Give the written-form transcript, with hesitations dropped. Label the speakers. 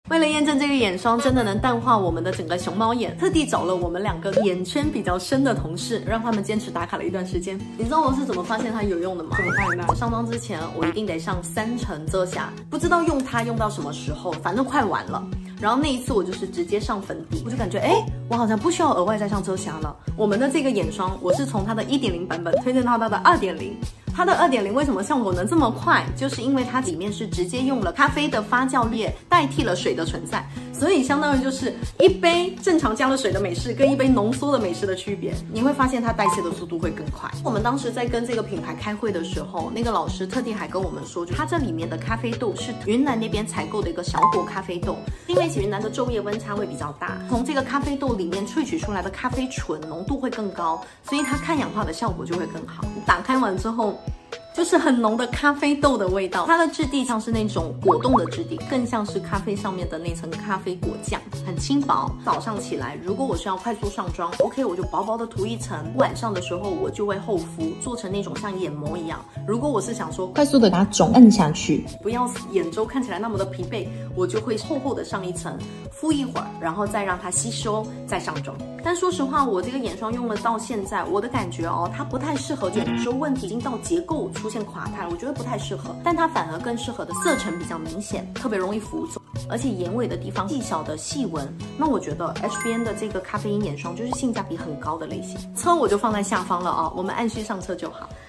Speaker 1: 为了验证这个眼霜真的能淡化我们的整个熊猫眼，特地找了我们2个眼圈比较深的同事，让他们坚持打卡了一段时间。你知道我是怎么发现它有用的吗？
Speaker 2: 怎么看呢？
Speaker 1: 我上妆之前，我一定得上3层遮瑕，不知道用它用到什么时候，反正快完了。然后那一次我就是直接上粉底，我就感觉我好像不需要额外再上遮瑕了。我们的这个眼霜，我是从它的 1.0 版本推荐到它的 2.0。它的 2.0 为什么效果能这么快？就是因为它里面是直接用了咖啡的发酵液代替了水的存在，所以相当于就是一杯正常加了水的美式跟一杯浓缩的美式的区别。你会发现它代谢的速度会更快。我们当时在跟这个品牌开会的时候，那个老师特地还跟我们说，它这里面的咖啡豆是云南那边采购的一个小果咖啡豆，因为云南的昼夜温差会比较大，从这个咖啡豆里面萃取出来的咖啡醇浓度会更高，所以它抗氧化的效果就会更好。你打开完之后，就是很浓的咖啡豆的味道，它的质地像是那种果冻的质地，更像是咖啡上面的那层咖啡果酱，很轻薄。早上起来，如果我是要快速上妆 ，OK， 我就薄薄的涂一层。晚上的时候我就会厚敷，做成那种像眼膜一样。如果我是想说
Speaker 2: 快速的把肿摁下去，
Speaker 1: 不要眼周看起来那么的疲惫，我就会厚厚的上一层，敷一会儿，然后再让它吸收，再上妆。但说实话，我这个眼霜用了到现在，我的感觉它不太适合眼周问题已经到结构出现垮塌了，我觉得不太适合。但它反而更适合的色沉比较明显，特别容易浮肿，而且眼尾的地方细小的细纹。那我觉得 HBN 的这个咖啡因眼霜就是性价比很高的类型。车我就放在下方了我们按需上车就好。